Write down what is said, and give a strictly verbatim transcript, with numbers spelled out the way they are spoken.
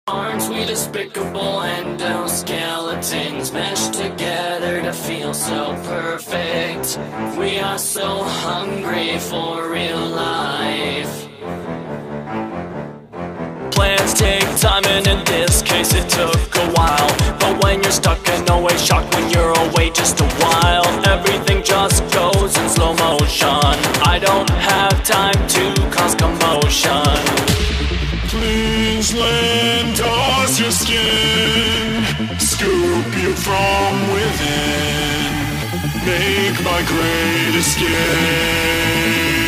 Aren't we despicable endoskeletons meshed together to feel so perfect? We are so hungry for real life. Plans take time, and in this case it took a while. But when you're stuck and always shocked when you're away just a while, everything just goes in slow motion. I don't have time to cause commotion. Please lend us your skin, scoop you from within, make my great escape.